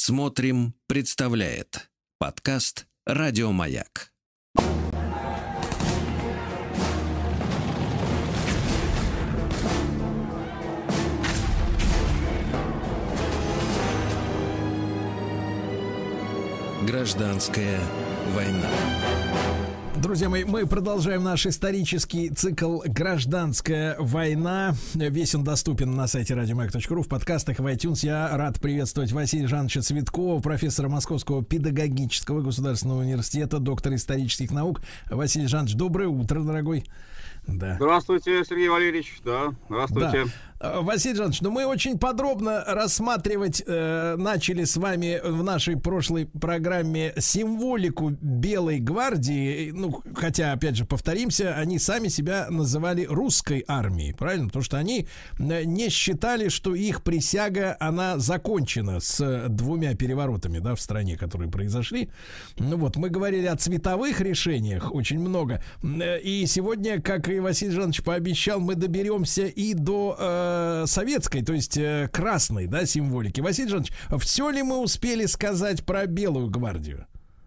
Смотрим, представляет подкаст «Радиомаяк». Гражданская война. Друзья мои, мы продолжаем наш исторический цикл «Гражданская война». Весь он доступен на сайте radiomayak.ru, в подкастах, в iTunes. Я рад приветствовать Василия Жановича Цветкова, профессора Московского педагогического государственного университета, доктора исторических наук. Василий Жанович, доброе утро, дорогой. Да. Здравствуйте, Сергей Валерьевич. Да, здравствуйте. Да. Василий Жанович, мы очень подробно рассматривать начали с вами в нашей прошлой программе символику Белой гвардии. Ну, хотя, опять же, повторимся, они сами себя называли русской армией, правильно? Потому что они не считали, что их присяга, она закончена с двумя переворотами, да, в стране, которые произошли. Ну вот, мы говорили о цветовых решениях очень много. И сегодня, как и Василий Жанович пообещал, мы доберемся и до советской, то есть красной, да, символики. Василий Жанович, все ли мы успели сказать про Белую гвардию?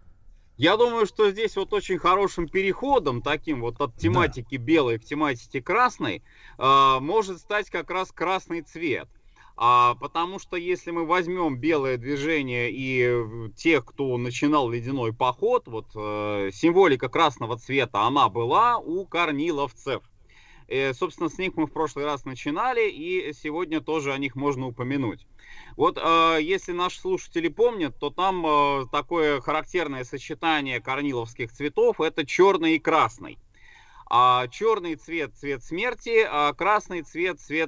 Я думаю, что здесь вот очень хорошим переходом, таким вот от тематики белой к тематике красной, может стать как раз красный цвет. Потому что если мы возьмем белое движение и тех, кто начинал ледяной поход, вот символика красного цвета, она была у корниловцев. Собственно, с них мы в прошлый раз начинали, и сегодня тоже о них можно упомянуть. Вот если наши слушатели помнят, то там такое характерное сочетание корниловских цветов — это черный и красный. Черный цвет — цвет смерти, а красный цвет — цвет,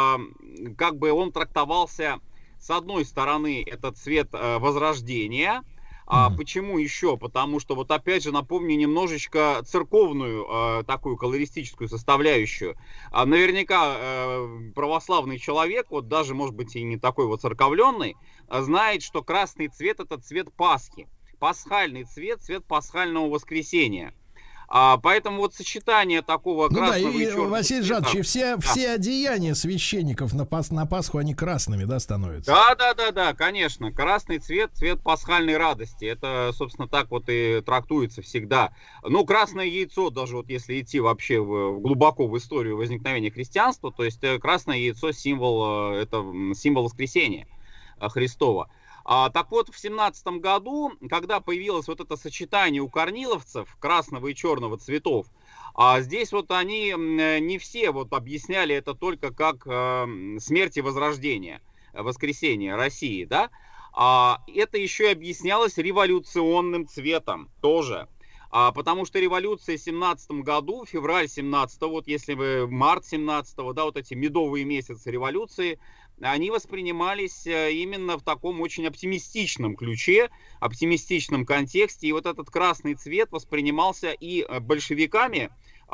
как бы он трактовался, с одной стороны, это цвет возрождения. Почему еще? Потому что, вот опять же, напомню немножечко церковную такую колористическую составляющую. Наверняка православный человек, вот даже, может быть, и не такой вот церковленный, знает, что красный цвет — это цвет Пасхи. Пасхальный цвет — цвет пасхального воскресения. Поэтому вот сочетание такого красного и черного... Василий Жанович, и все одеяния священников на Пасху, они красными, да, становятся? Да, конечно. Красный цвет — цвет пасхальной радости. Это, собственно, так вот и трактуется всегда. Ну, красное яйцо, даже вот если идти вообще глубоко в историю возникновения христианства, то есть красное яйцо — это символ воскресения Христова. Так вот, в 17 году, когда появилось вот это сочетание у корниловцев красного и черного цветов, здесь вот они не все вот объясняли это только как смерть и возрождение, воскресение России, да? Это еще и объяснялось революционным цветом тоже. Потому что революция в 17 году, февраль 17, вот если вы март 17, да, вот эти медовые месяцы революции, они воспринимались именно в таком очень оптимистичном ключе, оптимистичном контексте. И вот этот красный цвет воспринимался и большевиками,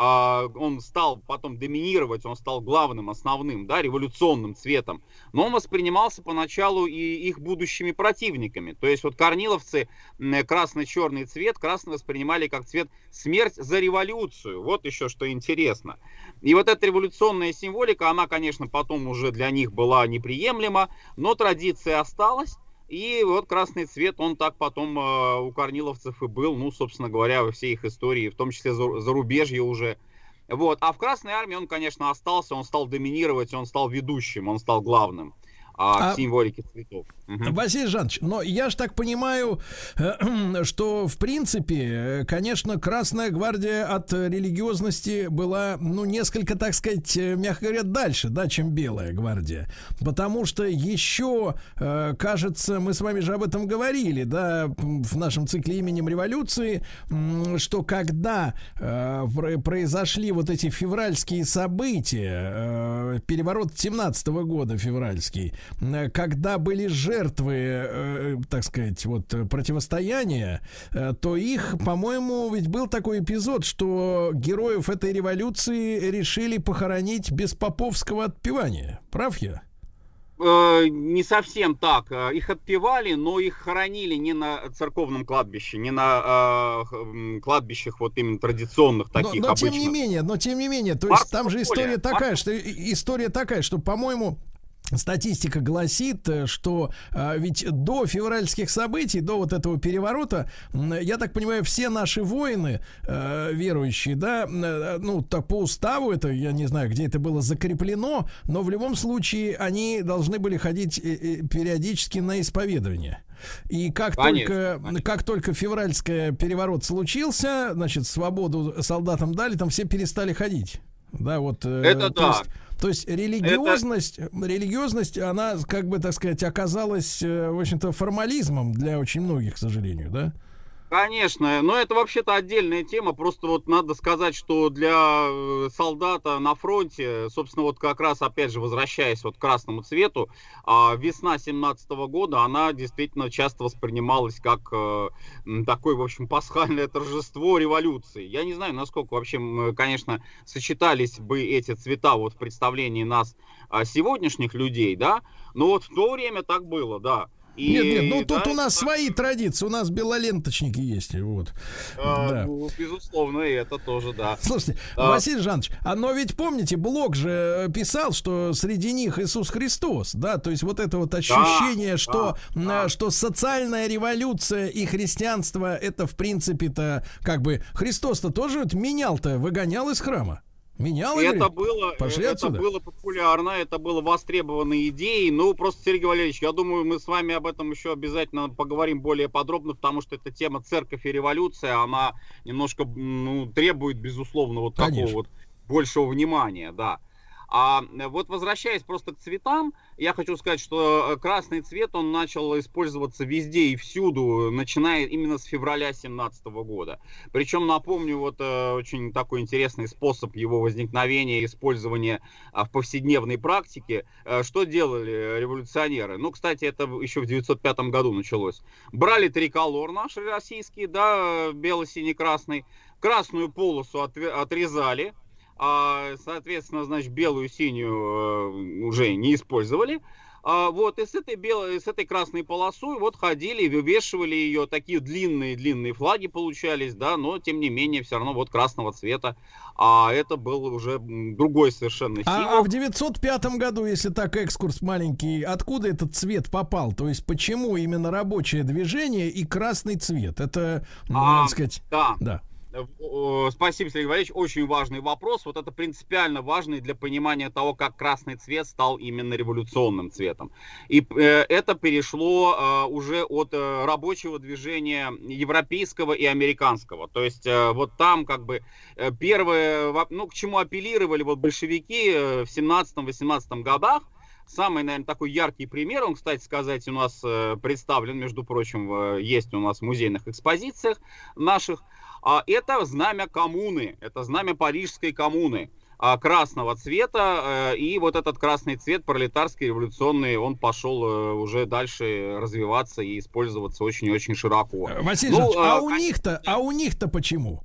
он стал потом доминировать, он стал главным, основным, да, революционным цветом. Но он воспринимался поначалу и их будущими противниками. То есть вот корниловцы красно-черный цвет, красный воспринимали как цвет смерть за революцию. Вот еще что интересно. И вот эта революционная символика, она, конечно, потом уже для них была неприемлема, но традиция осталась. И вот красный цвет, он так потом у корниловцев и был, ну, собственно говоря, во всей их истории, в том числе зарубежье уже. Вот. А в Красной армии он, конечно, остался, он стал доминировать, он стал ведущим, он стал главным в символике цветов. Василий Жанович, но я ж так понимаю, что в принципе, конечно, Красная гвардия от религиозности была, ну, несколько, так сказать, мягко говоря, дальше, да, чем Белая гвардия. Потому что еще, кажется, мы с вами же об этом говорили, да, в нашем цикле «Именем революции», что когда произошли вот эти февральские события, переворот 17-го года февральский, когда были жертвы, так сказать, вот противостояния, то их, по-моему, ведь был такой эпизод, что героев этой революции решили похоронить без поповского отпевания. Прав я? Не совсем так. Их отпевали, но их хоронили не на церковном кладбище, не на кладбищах вот именно традиционных таких но обычных. Тем не менее, то есть там же история такая, что, по-моему, статистика гласит, что ведь до февральских событий, до вот этого переворота, я так понимаю, все наши воины верующие, да, ну, так по уставу это, я не знаю, где это было закреплено, но в любом случае они должны были ходить периодически на исповедование. И как только февральский переворот случился, значит, свободу солдатам дали, там все перестали ходить. Да, вот. Это да. То есть религиозность, она, как бы, так сказать, оказалась, в общем-то, формализмом для очень многих, к сожалению, да? Конечно, но это вообще-то отдельная тема, просто вот надо сказать, что для солдата на фронте, собственно, вот как раз, опять же, возвращаясь вот к красному цвету, весна 17-го года, она действительно часто воспринималась как такое, в общем, пасхальное торжество революции. Я не знаю, насколько вообще, конечно, сочетались бы эти цвета вот в представлении нас, сегодняшних людей, да, но вот в то время так было, да. Нет, ну тут у нас свои традиции, у нас белоленточники есть, вот. Да. Ну, безусловно, и это тоже, да. Слушайте, Василий Жанович, но ведь помните, Блок же писал, что среди них Иисус Христос, да, то есть вот это вот ощущение, что социальная революция и христианство, это в принципе-то, как бы, Христос-то тоже вот менял-то, выгонял из храма. Это было популярно, это было востребованной идеей. Ну, просто, Сергей Валерьевич, я думаю, мы с вами об этом еще обязательно поговорим более подробно, потому что эта тема церковь и революция, она немножко, требует, безусловно, вот такого вот большего внимания, да. А вот возвращаясь просто к цветам, я хочу сказать, что красный цвет, он начал использоваться везде и всюду, начиная именно с февраля 2017 года. Причем, напомню, вот очень такой интересный способ его возникновения и использования в повседневной практике. Что делали революционеры? Ну, кстати, это еще в 1905 году началось. Брали триколор наш российский, да, бело-синий-красный, красную полосу отрезали, соответственно, значит, белую и синюю уже не использовали. Вот, и с этой красной полосой вот ходили, вывешивали ее, такие длинные флаги получались, да, но тем не менее все равно вот красного цвета, это был уже другой совершенно символ. А в 905 году, если так экскурс маленький, откуда этот цвет попал? То есть почему именно рабочее движение и красный цвет? Это, надо сказать, да. Спасибо, Сергей Валерьевич, очень важный вопрос. Вот это принципиально важный для понимания того, как красный цвет стал именно революционным цветом. И это перешло уже от рабочего движения европейского и американского. То есть вот там как бы первое, к чему апеллировали вот большевики в 17-18 годах. Самый, наверное, такой яркий пример, он, кстати сказать, у нас представлен, между прочим, есть у нас в музейных экспозициях наших. Это знамя коммуны, это знамя Парижской коммуны красного цвета, и вот этот красный цвет пролетарский, революционный, он пошел уже дальше развиваться и использоваться очень-очень широко. Василий Ильич, а у них-то почему?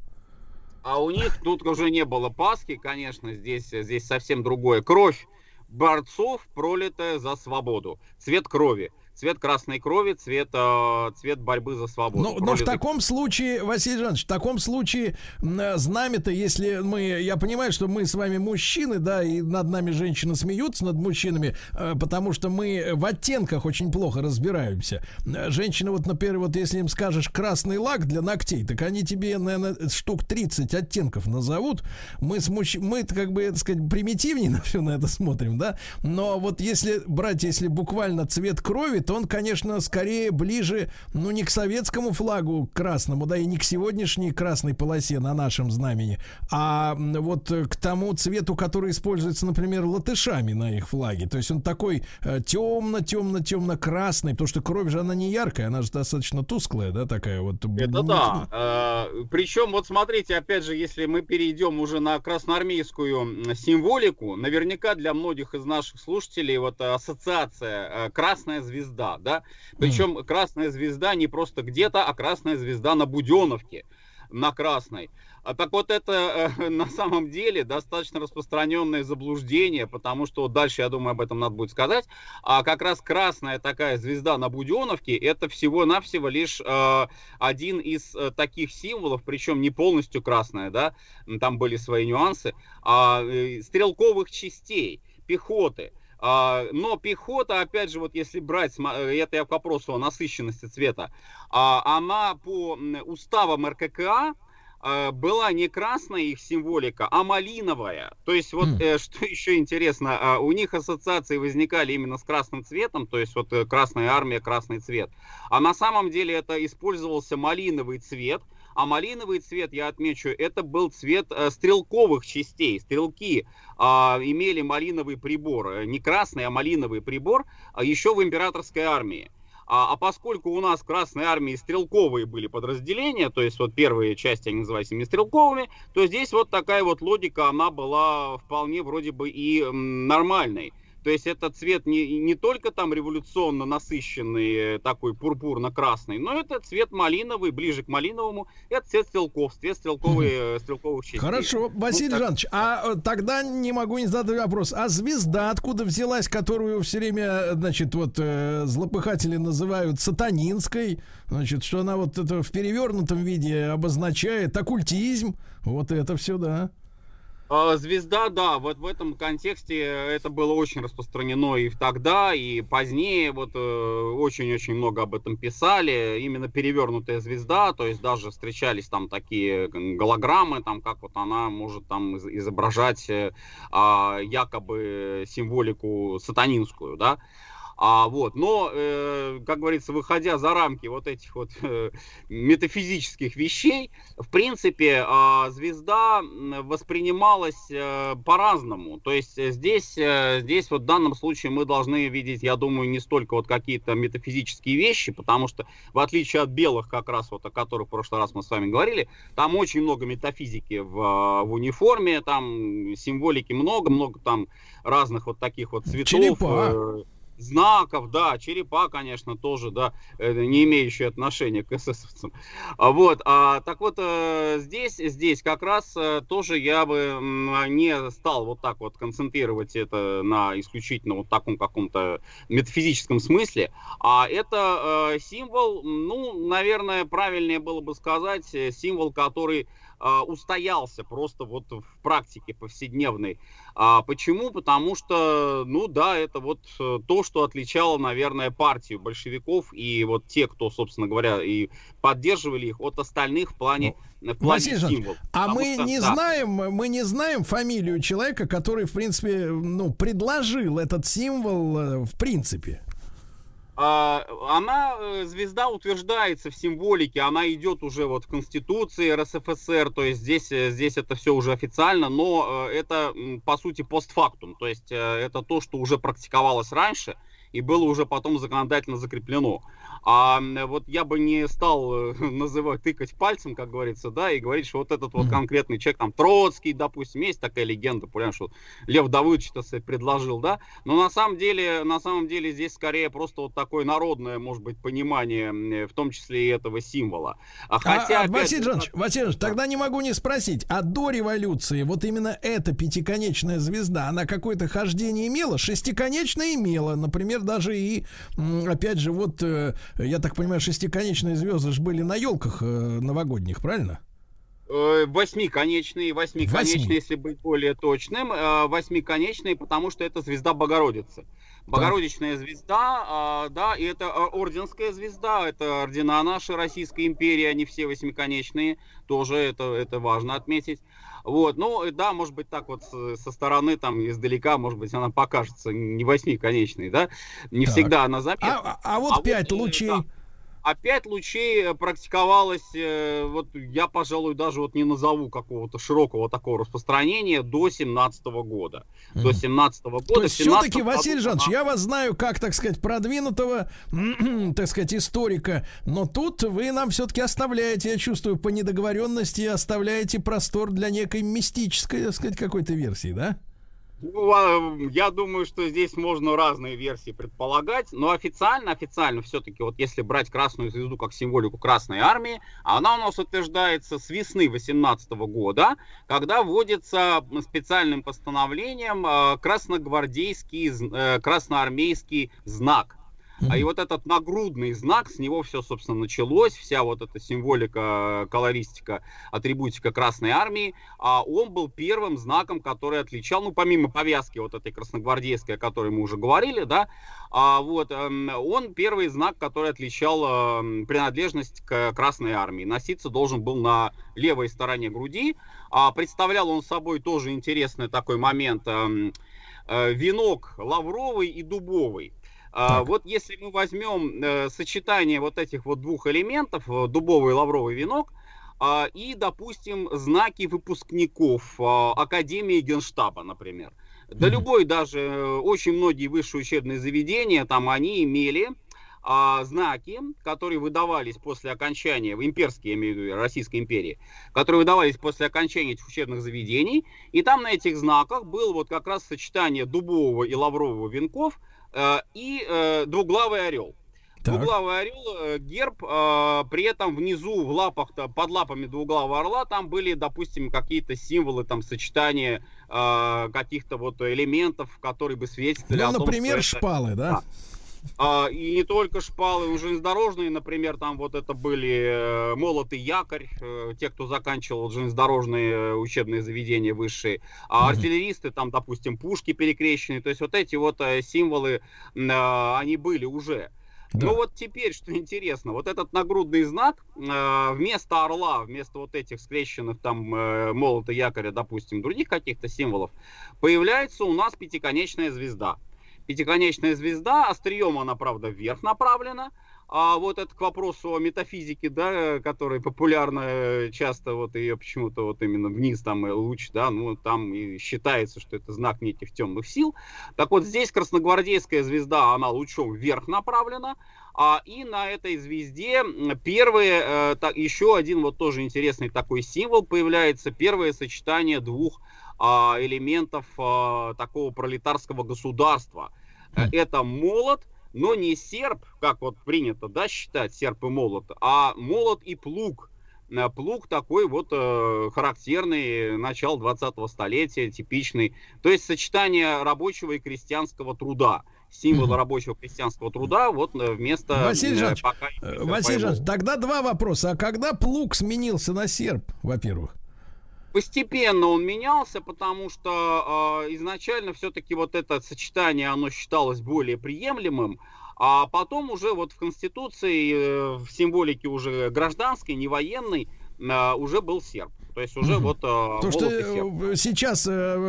А у них тут уже не было Пасхи, конечно, здесь совсем другое. Кровь борцов, пролитая за свободу, цвет крови. Цвет красной крови, цвет борьбы за свободу. Но в таком случае, Василий Жанович, в таком случае знамя-то, если я понимаю, что мы с вами мужчины, да, и над нами женщины смеются, над мужчинами, потому что мы в оттенках очень плохо разбираемся. Женщины, вот, например, вот если им скажешь красный лак для ногтей, так они тебе, наверное, штук 30 оттенков назовут. Мы как бы, так сказать, примитивнее на все на это смотрим, да, но вот если буквально цвет крови, то он, конечно, скорее ближе, не к советскому флагу красному, да, и не к сегодняшней красной полосе на нашем знамени, а вот к тому цвету, который используется, например, латышами на их флаге. То есть он такой темно-красный, потому что кровь же, она не яркая, она же достаточно тусклая, да, такая вот. Это да. Причем, вот смотрите, опять же, если мы перейдем уже на красноармейскую символику, наверняка для многих из наших слушателей вот ассоциация «Красная звезда», да, причем красная звезда не просто где-то, а красная звезда на Буденовке, на красной. Так вот, это на самом деле достаточно распространенное заблуждение, потому что дальше, я думаю, об этом надо будет сказать. А как раз красная такая звезда на Буденовке, это всего-навсего лишь один из таких символов, причем не полностью красная, да, там были свои нюансы, стрелковых частей, пехоты. Но пехота, опять же, вот если брать, это я к вопросу о насыщенности цвета, она по уставам РККА была не красная их символика, а малиновая. То есть вот что еще интересно, у них ассоциации возникали именно с красным цветом, то есть вот Красная Армия, красный цвет. А на самом деле это использовался малиновый цвет. А малиновый цвет, я отмечу, это был цвет стрелковых частей. Стрелки имели малиновый прибор, не красный, а малиновый прибор, еще в императорской армии. А поскольку у нас в Красной армии стрелковые были подразделения, то есть вот первые части они назывались ими стрелковыми, то здесь вот такая вот логика, она была вполне вроде бы и нормальной. То есть этот цвет не только там революционно насыщенный, такой пурпурно-красный, но это цвет малиновый, ближе к малиновому. Это цвет стрелков, цвет стрелковых частей. Хорошо, Василий Жанович, а тогда не могу не задать вопрос. А звезда откуда взялась, которую все время, значит, вот злопыхатели называют сатанинской? Значит, что она вот это в перевернутом виде обозначает оккультизм? Вот это все, да. Звезда, да, вот в этом контексте это было очень распространено и тогда, и позднее, вот очень-очень много об этом писали, именно перевернутая звезда, то есть даже встречались там такие голограммы, там как вот она может там изображать якобы символику сатанинскую, да. Но, как говорится, выходя за рамки вот этих вот метафизических вещей, в принципе, звезда воспринималась по-разному. То есть здесь вот в данном случае мы должны видеть, я думаю, не столько вот какие-то метафизические вещи, потому что в отличие от белых, как раз вот о которых в прошлый раз мы с вами говорили, там очень много метафизики в униформе, там символики много там разных вот таких вот цветов. Черепа. Знаков, да, черепа, конечно, тоже, да, не имеющие отношения к эсэсовцам. Так вот, здесь как раз тоже я бы не стал вот так вот концентрировать это на исключительно вот таком каком-то метафизическом смысле, а это символ, наверное, правильнее было бы сказать, символ, который устоялся просто вот в практике повседневной. Почему? Потому что, это вот то, что отличало, наверное, партию большевиков и вот те, кто, собственно говоря, и поддерживали их от остальных в плане символов. А мы не знаем фамилию человека, который, в принципе, предложил этот символ в принципе. Звезда утверждается в символике, она идет уже вот в Конституции РСФСР, то есть здесь это все уже официально, но это по сути постфактум, то есть это то, что уже практиковалось раньше и было уже потом законодательно закреплено. Вот я бы не стал тыкать пальцем, как говорится, да, и говорить, что вот этот вот конкретный человек, там, Троцкий, допустим, есть такая легенда, понимаешь, что Лев Давыдович это себе предложил, да, но на самом деле здесь скорее просто вот такое народное, может быть, понимание, в том числе и этого символа. Василий Жанович, тогда не могу не спросить, а до революции вот именно эта пятиконечная звезда, она какое-то хождение имела, шестиконечная имела, например, даже и, опять же, вот, я так понимаю, шестиконечные звезды же были на елках новогодних, правильно? Восьмиконечные, если быть более точным, восьмиконечные, потому что это звезда Богородицы. Богородичная звезда, да, и это орденская звезда, это ордена нашей Российской империи, они все восьмиконечные, тоже это важно отметить. Да, может быть, так вот со стороны, там, издалека, может быть, она покажется не восьмиконечной, да, не всегда она заметна. А вот 5 лучей... Да. А 5 лучей практиковалось, вот я, пожалуй, даже вот не назову какого-то широкого такого распространения до 17-го года. До 17-го года. То есть все-таки, Василий Жанович, я вас знаю как, так сказать, продвинутого, так сказать, историка, но тут вы нам все-таки оставляете, я чувствую, по недоговоренности, оставляете простор для некой мистической, так сказать, какой-то версии, да? Я думаю, что здесь можно разные версии предполагать, но официально все-таки, вот если брать красную звезду как символику Красной армии, она у нас утверждается с весны 18 года, когда вводится специальным постановлением красногвардейский, красноармейский знак. И вот этот нагрудный знак, с него все, собственно, началось, вся вот эта символика, колористика, атрибутика Красной Армии, он был первым знаком, который отличал, ну, помимо повязки вот этой красногвардейской, о которой мы уже говорили, да, он первый знак, который отличал принадлежность к Красной Армии. Носиться должен был на левой стороне груди. Представлял он собой тоже интересный такой момент, венок лавровый и дубовый. Вот если мы возьмем сочетание вот этих вот двух элементов, дубовый и лавровый венок, и, допустим, знаки выпускников Академии Генштаба, например. Да любой, даже очень многие высшие учебные заведения, там они имели знаки, которые выдавались после окончания, имперские, я имею в виду, Российской империи, которые выдавались после окончания этих учебных заведений, и там на этих знаках было вот как раз сочетание дубового и лаврового венков и двуглавый орел. Двуглавый орел, герб, при этом внизу в лапах, под лапами двуглавого орла, там были, допустим, какие-то символы, там, сочетания каких-то вот элементов, которые бы свидетельствовали о том, например, что шпалы, да? И не только шпалы, железнодорожные, например, там вот это были молот и якорь, те, кто заканчивал железнодорожные учебные заведения высшие, артиллеристы, там, допустим, пушки перекрещенные, то есть вот эти вот символы, они были уже. Да. Но вот теперь, что интересно, вот этот нагрудный знак вместо орла, вместо вот этих скрещенных там молота, якоря, допустим, других каких-то символов, появляется у нас пятиконечная звезда. Пятиконечная звезда, острием она, правда, вверх направлена. Вот это к вопросу о метафизике, да, которая популярна часто, вот ее почему-то вот именно вниз там луч, да, ну там и считается, что это знак неких темных сил. Так вот здесь красногвардейская звезда, она лучом вверх направлена, и на этой звезде первые, еще один вот тоже интересный такой символ появляется, первое сочетание двух элементов такого пролетарского государства. Это молот, но не серп, как вот принято, да, считать, серп и молот, а молот и плуг. Плуг такой вот характерный, начало 20-го столетия, типичный. То есть сочетание рабочего и крестьянского труда. Символы рабочего крестьянского труда вот вместо... Василий Жанович, тогда два вопроса. А когда плуг сменился на серп, во-первых? Постепенно он менялся, потому что изначально все-таки вот это сочетание, оно считалось более приемлемым, а потом уже вот в Конституции, в символике уже гражданской, не военной, уже был серп. То есть уже вот то, что сейчас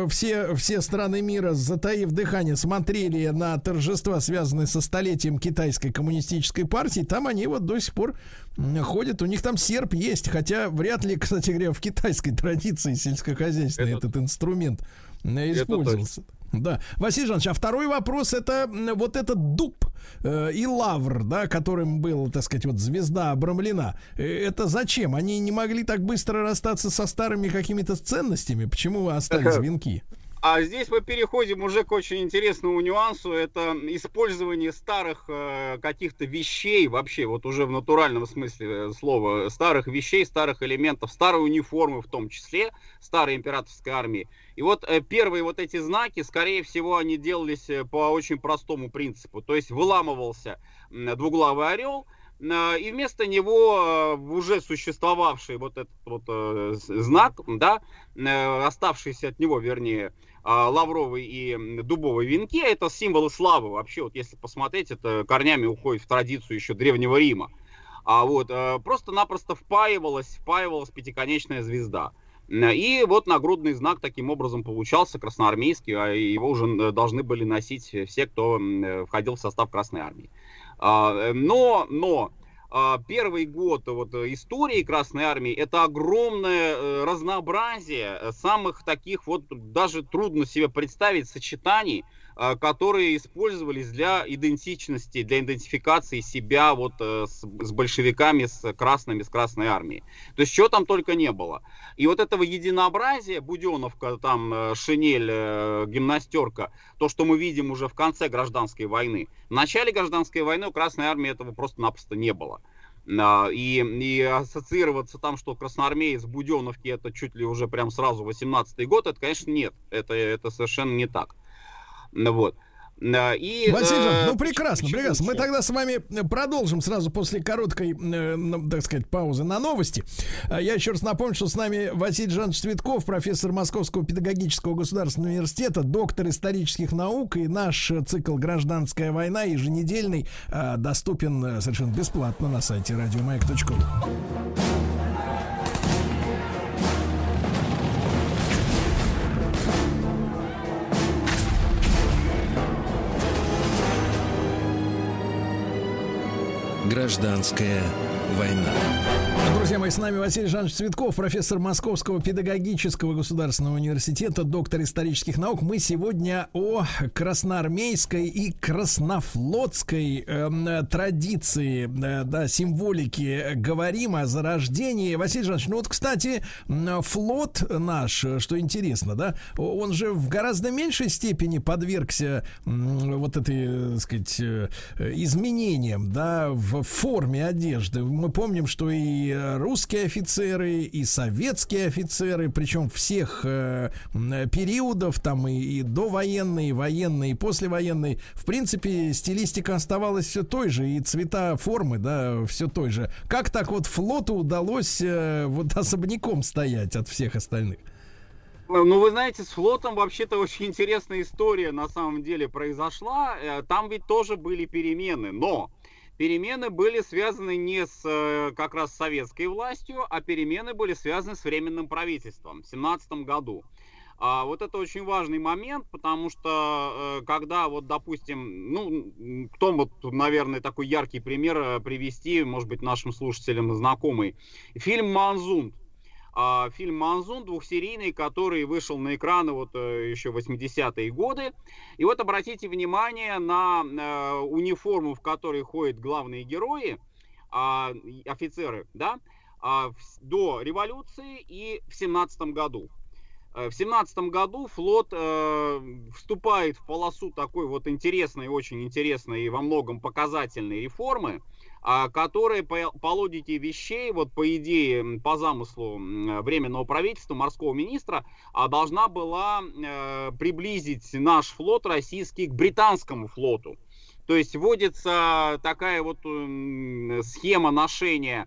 все страны мира, затаив дыхание, смотрели на торжества, связанные со столетием китайской коммунистической партии, там они вот до сих пор ходят, у них там серп есть, хотя вряд ли, кстати говоря, в китайской традиции сельскохозяйственной этот инструмент использовался. Да. Василий Жанович, а второй вопрос, это вот этот дуб и лавр, да, которым был, так сказать, вот звезда обрамлена. Это зачем? Они не могли так быстро расстаться со старыми какими-то ценностями? Почему остались венки? А здесь мы переходим уже к очень интересному нюансу. Это использование старых каких-то вещей, вообще вот уже в натуральном смысле слова, старых вещей, старых элементов, старой униформы в том числе, старой императорской армии. И вот первые вот эти знаки, скорее всего, они делались по очень простому принципу. То есть выламывался двуглавый орел, и вместо него уже существовавший вот этот вот знак, да, оставшийся от него, вернее, лавровый и дубовый венки, это символы славы. Вообще, вот если посмотреть, это корнями уходит в традицию еще Древнего Рима. Вот просто-напросто впаивалась пятиконечная звезда. И вот нагрудный знак таким образом получался, красноармейский, а его уже должны были носить все, кто входил в состав Красной Армии. Но первый год вот истории Красной Армии — это огромное разнообразие самых таких вот, даже трудно себе представить, сочетаний, которые использовались для идентичности, для идентификации себя вот с большевиками, с красными, с Красной Армией. То есть чего там только не было. И вот этого единообразия, буденовка, там шинель, гимнастерка, то, что мы видим уже в конце гражданской войны. В начале гражданской войны у Красной Армии этого просто-напросто не было. И ассоциироваться там, что красноармеец в буденовке это чуть ли уже прям сразу 18-й год, это, конечно, нет. Это совершенно не так. Вот. И, Василий Жанович, прекрасно. Мы тогда с вами продолжим сразу после короткой, так сказать, паузы на новости. Я еще раз напомню, что с нами Василий Жанович Цветков, профессор Московского педагогического государственного университета, доктор исторических наук, и наш цикл «Гражданская война» еженедельный доступен совершенно бесплатно на сайте радиомаяк.ру. Гражданская война. Друзья мои, с нами Василий Жанович Цветков, профессор Московского педагогического государственного университета, доктор исторических наук. Мы сегодня о красноармейской и краснофлотской традиции, символике говорим, о зарождении. Василий Жанович, ну вот, кстати, флот наш, что интересно, да, он же в гораздо меньшей степени подвергся вот этой, так сказать, изменениям, да, в форме одежды. Мы помним, что и русские офицеры, и советские офицеры, причем всех периодов, там и довоенные, и военные, и послевоенные, в принципе, стилистика оставалась все той же, и цвета формы, да, все той же. Как так вот флоту удалось вот особняком стоять от всех остальных? Ну, вы знаете, с флотом вообще-то очень интересная история на самом деле произошла. Там ведь тоже были перемены, но перемены были связаны не с как раз советской властью, а перемены были связаны с временным правительством в 17 году. Вот это очень важный момент, потому что когда вот, допустим, ну, кто вот, наверное, такой яркий пример привести, может быть, нашим слушателям знакомый, фильм «Манзунд». Фильм «Манзунд» двухсерийный, который вышел на экраны вот еще 80-е годы. И вот обратите внимание на униформу, в которой ходят главные герои, офицеры, да, до революции и в 17 году. В 17 году флот вступает в полосу такой вот интересной, очень интересной и во многом показательной реформы, которая по логике вещей, вот по идее, по замыслу Временного правительства, морского министра, должна была приблизить наш флот российский к британскому флоту. То есть вводится такая вот схема ношения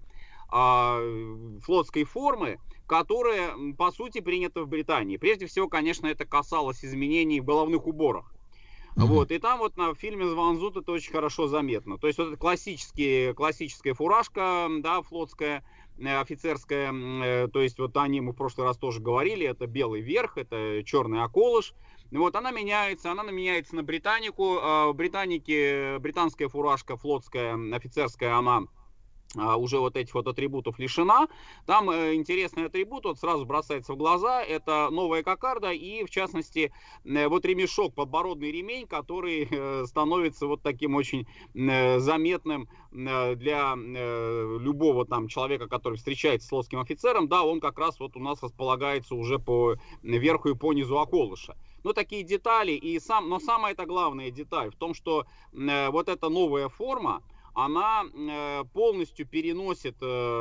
флотской формы, которая, по сути, принята в Британии. Прежде всего, конечно, это касалось изменений в головных уборах. Вот, и там вот на фильме «Манзунд» это очень хорошо заметно. То есть вот это классическая фуражка, да, флотская, офицерская, то есть вот о ней мы в прошлый раз тоже говорили, это белый верх, это черный околыш. Вот она меняется на британику. В британике британская фуражка флотская, офицерская, она уже вот этих вот атрибутов лишена. Там интересный атрибут, вот сразу бросается в глаза, это новая кокарда и, в частности, вот ремешок, подбородный ремень, который становится вот таким очень заметным для любого там человека, который встречается с флотским офицером. Да, он как раз вот у нас располагается уже по верху и по низу околыша. Ну, такие детали, но самая это главная деталь в том, что вот эта новая форма, она полностью переносит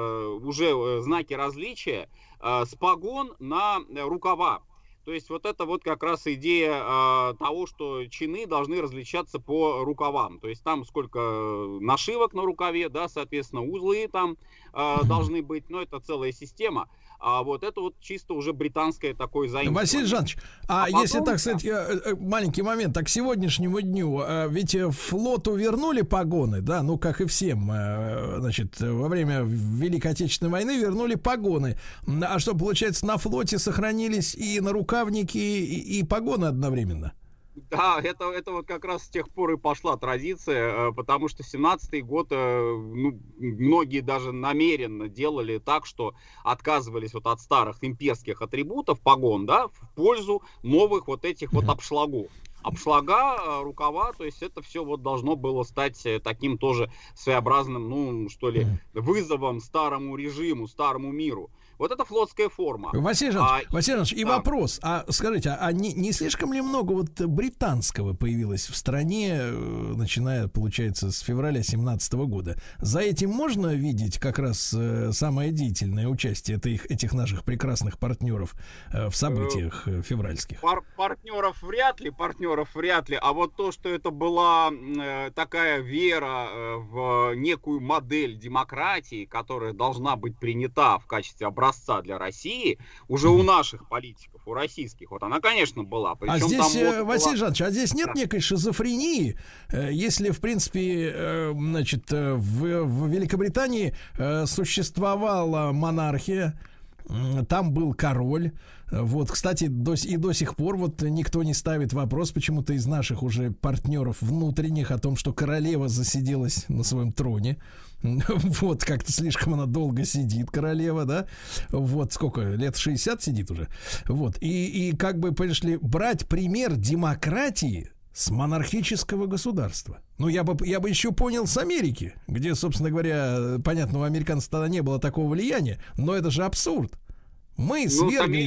уже знаки различия с погон на рукава. То есть вот это вот как раз идея того, что чины должны различаться по рукавам. То есть там сколько нашивок на рукаве, да, соответственно, узлы там должны быть, но это целая система. А вот это вот чисто уже британское такое заимствование. Василий Жанович, потом, если, так сказать, маленький момент, так к сегодняшнему дню, ведь флоту вернули погоны, да, ну, как и всем, значит, во время Великой Отечественной войны вернули погоны. А что, получается, на флоте сохранились и нарукавники, и погоны одновременно? Да, это вот как раз с тех пор и пошла традиция, потому что 17-й год, ну, многие даже намеренно делали так, что отказывались вот от старых имперских атрибутов, погон, да, в пользу новых вот этих вот обшлагов. Обшлага, рукава, то есть это все вот должно было стать таким тоже своеобразным, ну, что ли, вызовом старому режиму, старому миру. Вот это флотская форма. Василий Жанович, и вопрос. Скажите, не слишком ли много вот британского появилось в стране, начиная, получается, с февраля 2017 года? За этим можно видеть как раз самое деятельное участие этих наших прекрасных партнеров в событиях февральских? Партнеров вряд ли, партнеров вряд ли. А вот то, что это была такая вера в некую модель демократии, которая должна быть принята в качестве образца для России, уже у наших политиков, у российских, вот она, конечно, была. Причем а здесь, там Василий Жанович, а здесь нет некой шизофрении, если, в принципе, значит, в Великобритании существовала монархия, там был король. Вот, кстати, до сих пор вот никто не ставит вопрос почему-то из наших уже партнеров внутренних о том, что королева засиделась на своем троне. Вот, как-то слишком она долго сидит, королева, да? Вот, сколько, лет 60 сидит уже. Вот, и как бы, понимаешь ли, брать пример демократии с монархического государства. Ну, я бы еще понял с Америки, где, собственно говоря, понятно, у американцев тогда не было такого влияния, но это же абсурд. Мы свергли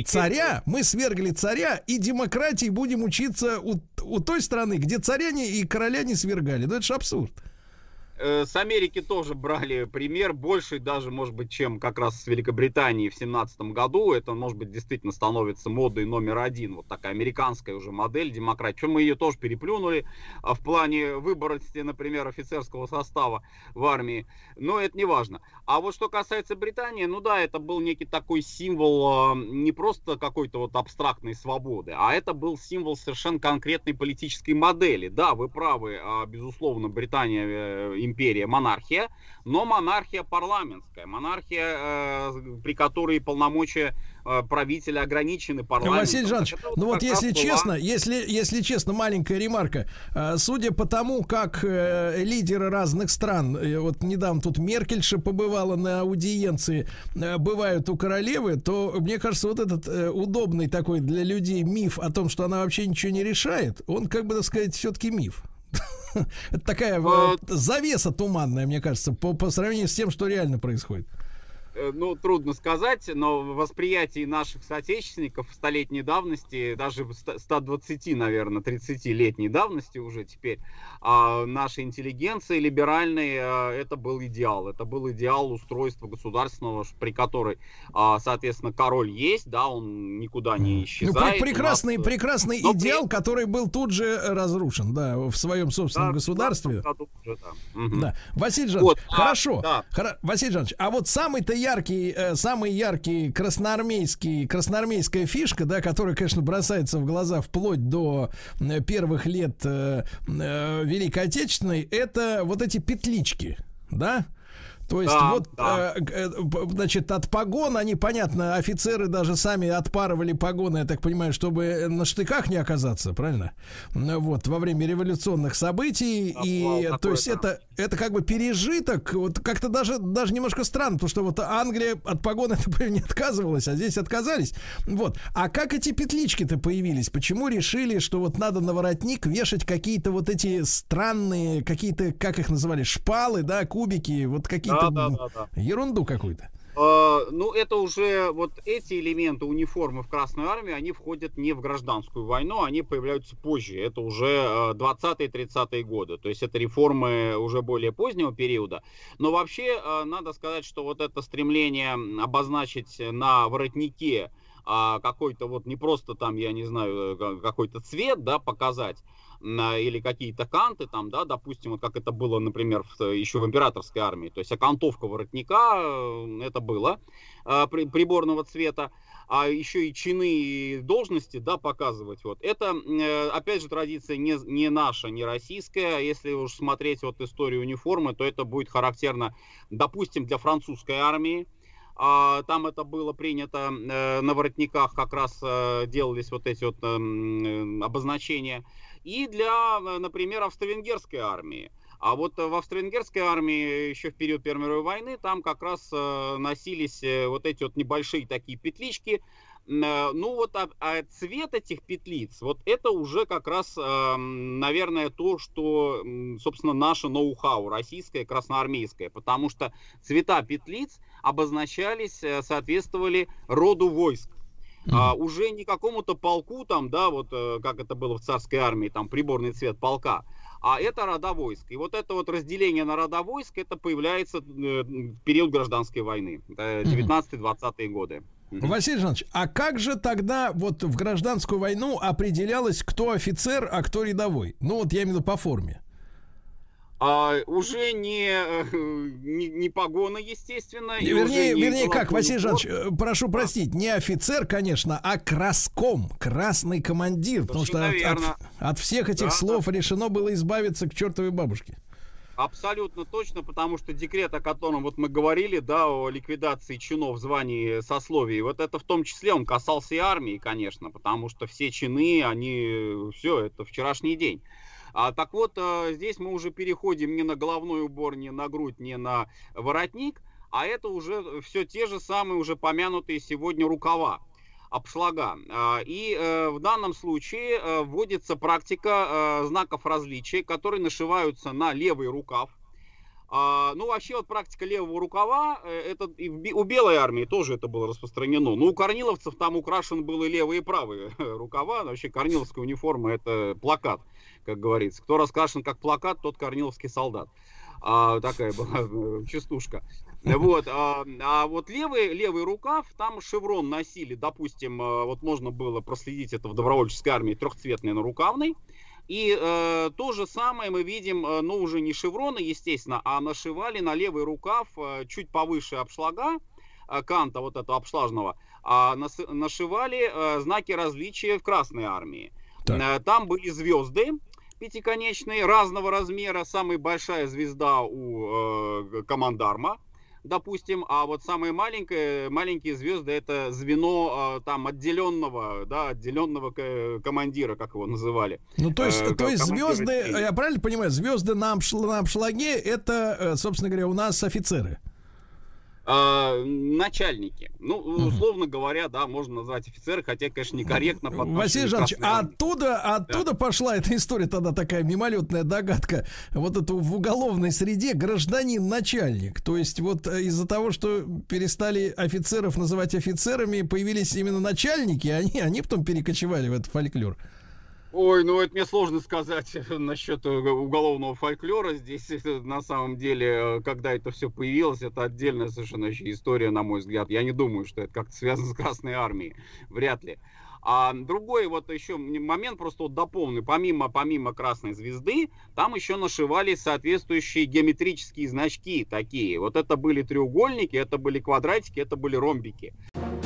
царя, и демократии будем учиться у той страны, где царя и короля не свергали. Ну, это же абсурд. С Америки тоже брали пример, больше даже, может быть, чем как раз с Великобритании в 2017 году. Это, может быть, действительно становится модой номер один. Вот такая американская уже модель демократии. Причем мы ее тоже переплюнули в плане выборности, например, офицерского состава в армии. Но это не важно. А вот что касается Британии, ну да, это был некий такой символ не просто какой-то вот абстрактной свободы, а это был символ совершенно конкретной политической модели. Да, вы правы, безусловно, Британия империя, монархия, но монархия парламентская, монархия, при которой полномочия правителя ограничены парламентом. Василий Жанович, ну вот если честно, маленькая ремарка. Судя по тому, как лидеры разных стран, вот недавно тут Меркельша побывала на аудиенции, бывают у королевы, то, мне кажется, вот этот удобный такой для людей миф о том, что она вообще ничего не решает, он, как бы, так сказать, все-таки миф. Это такая завеса туманная, мне кажется, по сравнению с тем, что реально происходит. Ну, трудно сказать, но в восприятии наших соотечественников столетней давности, даже 120, наверное, 30-летней давности уже теперь, нашей интеллигенции либеральной, это был идеал. Это был идеал устройства государственного, при которой, соответственно, король есть, да, он никуда не исчезает. Ну, прекрасный идеал, который был тут же разрушен, да, в своем собственном государстве. Да. Василий Жанович, хорошо. Василий Жанович, а вот самый яркий красноармейская фишка, да, которая, конечно, бросается в глаза вплоть до первых лет Великой Отечественной, это вот эти петлички, да? То есть значит, от погон они, понятно, офицеры даже сами отпарывали погоны, я так понимаю, чтобы на штыках не оказаться, правильно? Вот, во время революционных событий. То есть это как бы пережиток, вот как-то даже немножко странно, потому что вот Англия от погон это не отказывалась, а здесь отказались. Вот. А как эти петлички-то появились? Почему решили, что вот надо на воротник вешать какие-то вот эти странные, какие-то, как их называли, шпалы, да, кубики, вот какие-то ерунду какую-то. Ну, это уже вот эти элементы униформы в Красную армию, они входят не в гражданскую войну, они появляются позже. Это уже 20-30-е годы. То есть это реформы уже более позднего периода. Но вообще надо сказать, что вот это стремление обозначить на воротнике какой-то вот не просто там, я не знаю, какой-то цвет, да, показать, или какие-то канты там, да, допустим, вот как это было, например, еще в императорской армии, то есть окантовка воротника, это было приборного цвета, а еще и чины и должности, да, показывать, вот, это, опять же, традиция не наша, не российская, если уж смотреть вот историю униформы, то это будет характерно, допустим, для французской армии. Там это было принято, на воротниках как раз делались вот эти вот обозначения. И для, например, австро-венгерской армии. А вот в австро-венгерской армии еще в период Первой мировой войны там как раз носились вот эти вот небольшие такие петлички. Ну вот, цвет этих петлиц, вот это уже как раз, наверное, то, что, собственно, наше ноу-хау, российское, красноармейское, потому что цвета петлиц обозначались, соответствовали роду войск. Уже не какому-то полку, там, да, вот как это было в царской армии, там приборный цвет полка, а это рода войск. И вот это вот разделение на рода войск, это появляется в период гражданской войны, 19-20-е годы. Василий Жанович, а как же тогда вот в гражданскую войну определялось, кто офицер, а кто рядовой? Ну вот я имею в виду по форме. Уже не погоны, естественно. Вернее, как, Василий Жанович, прошу простить, не офицер, конечно, а краском, красный командир. Потому что от всех этих слов решено было избавиться к чертовой бабушке. Абсолютно точно, потому что декрет, о котором вот мы говорили, да, о ликвидации чинов, званий, сословий, вот это в том числе он касался и армии, конечно, потому что все чины, они, все, это вчерашний день. Так вот, здесь мы уже переходим не на головной убор, не на грудь, не на воротник, а это уже все те же самые уже помянутые сегодня рукава, обшлага. И в данном случае вводится практика знаков различия, которые нашиваются на левый рукав. Ну, вообще, вот практика левого рукава, это и у Белой армии тоже это было распространено. Но у корниловцев там украшен был и левый, и правый рукава. Вообще, корниловская униформа — это плакат, как говорится. Кто раскрашен как плакат, тот корниловский солдат. Такая была частушка. Вот, а вот левый рукав, там шеврон носили, допустим, вот можно было проследить это в добровольческой армии, трехцветный нарукавный. И то же самое мы видим, но уже не шевроны, естественно, а нашивали на левый рукав чуть повыше обшлага, канта вот этого обшлагного, нашивали знаки различия в Красной армии. Так. Там были звезды пятиконечные, разного размера, самая большая звезда у командарма, допустим, а вот самые маленькие звезды — это звено там отделенного командира, как его называли. Ну, то есть звезды, я правильно понимаю, звезды на обшлаге — это, собственно говоря, у нас офицеры? Начальники. Ну, условно говоря, да, можно назвать офицеры, хотя, конечно, некорректно. Василий Жанович, оттуда пошла эта история, тогда такая мимолетная догадка. Вот это в уголовной среде гражданин-начальник. То есть вот из-за того, что перестали офицеров называть офицерами, появились именно начальники, они потом перекочевали в этот фольклор. Ой, ну это мне сложно сказать насчет уголовного фольклора. Здесь на самом деле, когда это все появилось, это отдельная совершенно история, на мой взгляд. Я не думаю, что это как-то связано с Красной армией. Вряд ли. А другой вот еще момент, просто вот дополню. Помимо красной звезды, там еще нашивали соответствующие геометрические значки такие. Вот это были треугольники, это были квадратики, это были ромбики.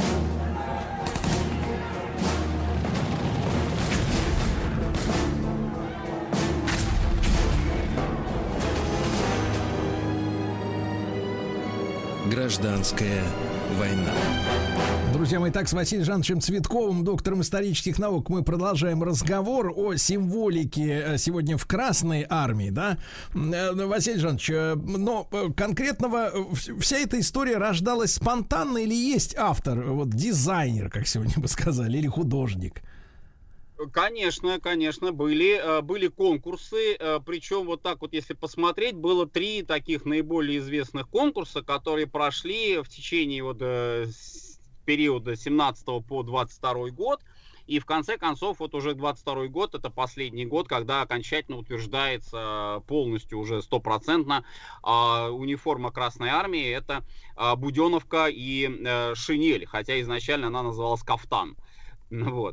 Гражданская война. Друзья мои, так с Василием Жановичем Цветковым, доктором исторических наук, мы продолжаем разговор о символике сегодня в Красной армии, да? Василий Жанович, но конкретного, вся эта история рождалась спонтанно или есть автор, вот дизайнер, как сегодня бы сказали, или художник? Конечно, были конкурсы, причем вот так вот, если посмотреть, было 3 таких наиболее известных конкурса, которые прошли в течение вот периода 17 по 22 год, и в конце концов вот уже 22 год, это последний год, когда окончательно утверждается полностью уже 100% униформа Красной армии, это буденовка и шинель, хотя изначально она называлась кафтан, вот.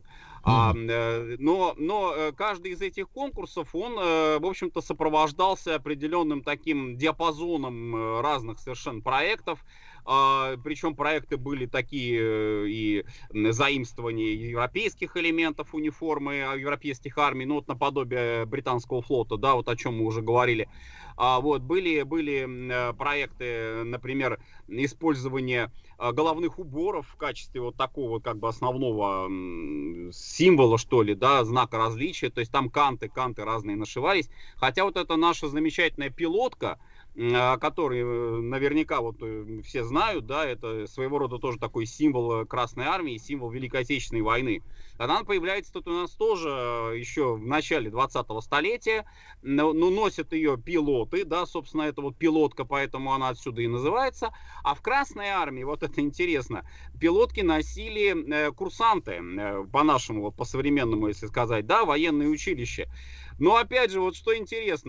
Но каждый из этих конкурсов, он, в общем-то, сопровождался определенным таким диапазоном разных совершенно проектов. Причем проекты были такие и заимствования европейских элементов униформы европейских армий, ну вот наподобие британского флота, да, вот о чем мы уже говорили. Вот, были проекты, например, использования головных уборов в качестве вот такого как бы основного символа, что ли, да, знака различия. То есть там канты разные нашивались. Хотя вот эта наша замечательная пилотка, который наверняка вот все знают, да, это своего рода тоже такой символ Красной армии, символ Великой Отечественной войны. Она появляется тут у нас тоже еще в начале 20-го столетия, но носят ее пилоты, да, собственно, это вот пилотка, поэтому она отсюда и называется. А в Красной армии, вот это интересно, пилотки носили курсанты, по-нашему, вот по-современному, если сказать, да, военные училища. Но опять же, вот что интересно,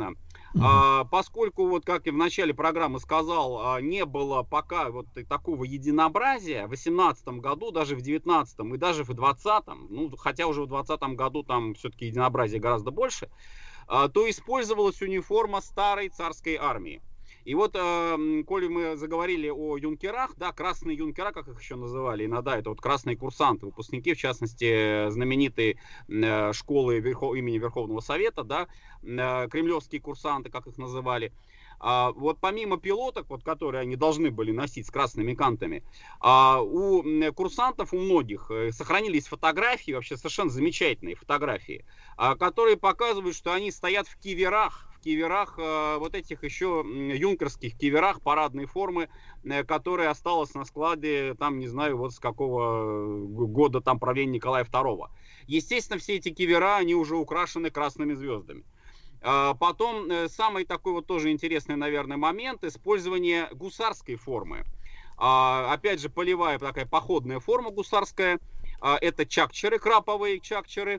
Поскольку, вот как я в начале программы сказал, не было пока вот такого единообразия, в 2018 году, даже в 2019 и даже в 2020, ну, хотя уже в 2020 году там все-таки единообразие гораздо больше, то использовалась униформа старой царской армии. И вот, коли мы заговорили о юнкерах, да, красные юнкера, как их еще называли, иногда это вот красные курсанты, выпускники, в частности, знаменитой школы имени Верховного Совета, да, кремлевские курсанты, как их называли. Вот помимо пилоток, вот, которые они должны были носить с красными кантами, у курсантов, у многих сохранились фотографии, вообще совершенно замечательные фотографии, которые показывают, что они стоят в киверах, вот этих еще юнкерских киверах парадной формы, которая осталась на складе, там, не знаю, вот с какого года там правления Николая II. Естественно, все эти кивера, они уже украшены красными звездами. Потом, самый такой вот тоже интересный, наверное, момент, использование гусарской формы. Опять же, полевая такая походная форма гусарская, это чакчеры, краповые чакчеры.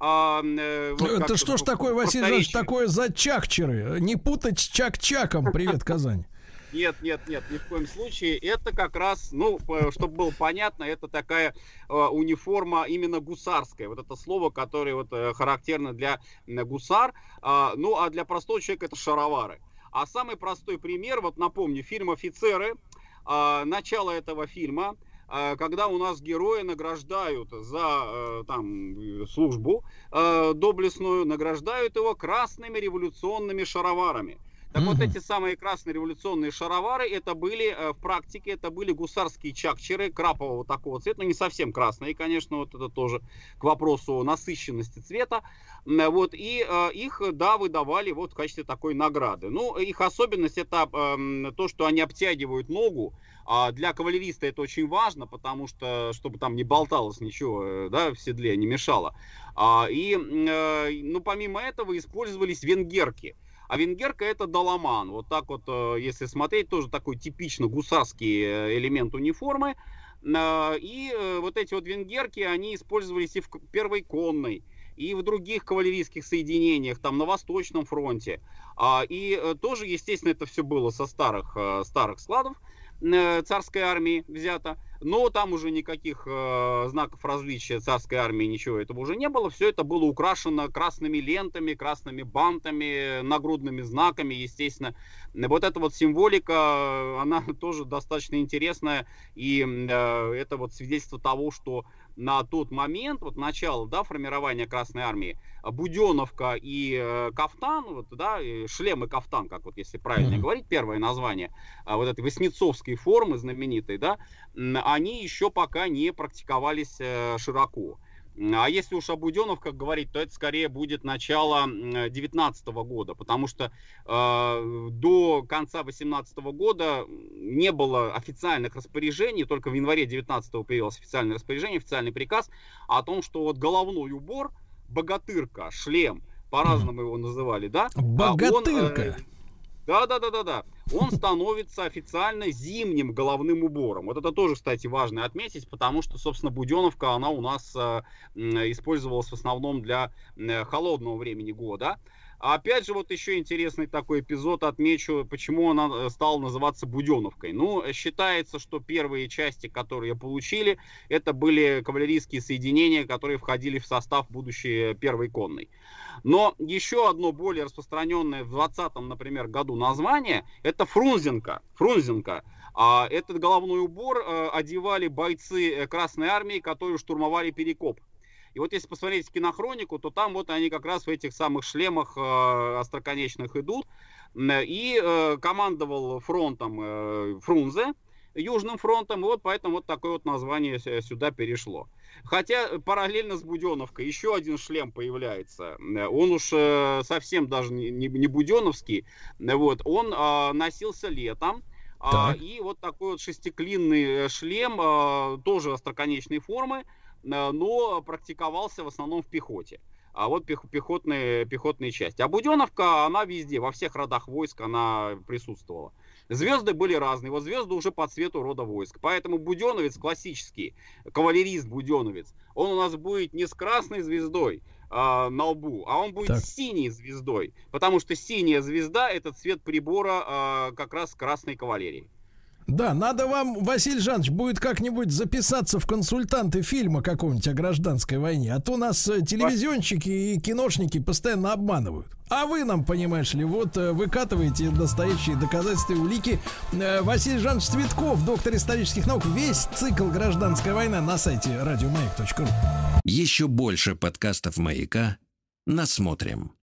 Это что ж такое, Василий Жанович, такое за чакчеры? Не путать с чак-чаком. Привет, Казань. Нет, ни в коем случае. Это как раз, ну, чтобы было понятно, это такая униформа именно гусарская. Вот это слово, которое вот характерно для гусар. Ну, а для простого человека это шаровары. А самый простой пример, вот напомню, фильм «Офицеры», начало этого фильма, когда у нас героя награждают за там службу доблестную, награждают его красными революционными шароварами. Так вот, эти самые красные революционные шаровары, это были в практике, это были гусарские чакчеры крапового такого цвета, но не совсем красные, конечно, вот это тоже к вопросу о насыщенности цвета. Вот, и их, да, выдавали вот в качестве такой награды. Ну, их особенность это то, что они обтягивают ногу. Для кавалериста это очень важно, потому что, чтобы там не болталось ничего, да, в седле, не мешало. Ну, помимо этого использовались венгерки. А венгерка это доломан. Вот так вот, если смотреть, тоже такой типично гусарский элемент униформы. И вот эти вот венгерки, они использовались и в первой конной, и в других кавалерийских соединениях, там на Восточном фронте. И тоже, естественно, это все было со старых складов царской армии взято. Но там уже никаких знаков различия царской армии, ничего этого уже не было. Все это было украшено красными лентами, красными бантами, нагрудными знаками, естественно. Вот эта вот символика, она тоже достаточно интересная. И это вот свидетельство того, что на тот момент, вот начало, да, формирования Красной армии, буденовка и кафтан, вот, да, и шлем и кафтан, как вот если правильно говорить, первое название вот этой васнецовской формы знаменитой, да, они еще пока не практиковались широко. А если уж о буденовках говорить, то это скорее будет начало 19 года, потому что до конца 18 года не было официальных распоряжений, только в январе 19 появилось официальное распоряжение, официальный приказ о том, что вот головной убор, богатырка, шлем, по-разному его называли, да? Богатырка. Да. Он становится официально зимним головным убором. Вот это тоже, кстати, важно отметить, потому что, собственно, буденовка, она у нас использовалась в основном для холодного времени года. Опять же, вот еще интересный такой эпизод отмечу, почему она стала называться буденовкой. Ну, считается, что первые части, которые получили, это были кавалерийские соединения, которые входили в состав будущей первой конной. Но еще одно более распространенное в 20-м, например, году название, это фрунзенка. Этот головной убор одевали бойцы Красной армии, которые штурмовали Перекоп. И вот если посмотреть кинохронику, то там вот они как раз в этих самых шлемах остроконечных идут. И командовал фронтом Фрунзе, Южным фронтом, и вот поэтому вот такое вот название сюда перешло. Хотя параллельно с буденовкой еще один шлем появляется. Он уж совсем даже не буденовский. Вот, он носился летом. И вот такой вот шестиклинный шлем, тоже остроконечной формы, но практиковался в основном в пехоте. А вот пехотные части. А буденовка, она везде, во всех родах войск она присутствовала. Звезды были разные. Вот звезды уже по цвету рода войск. Поэтому буденовец классический, кавалерист буденовец, он у нас будет не с красной звездой, на лбу, а он будет синей звездой, потому что синяя звезда — это цвет прибора как раз красной кавалерии. Да, надо вам, Василий Жанович, будет как-нибудь записаться в консультанты фильма какого-нибудь о гражданской войне. А то нас телевизионщики и киношники постоянно обманывают. А вы нам, понимаешь ли, вот выкатываете настоящие доказательства и улики. Василий Жанович Цветков, доктор исторических наук. Весь цикл «Гражданская война» на сайте radiomayak.ru. Еще больше подкастов «Маяка» насмотрим.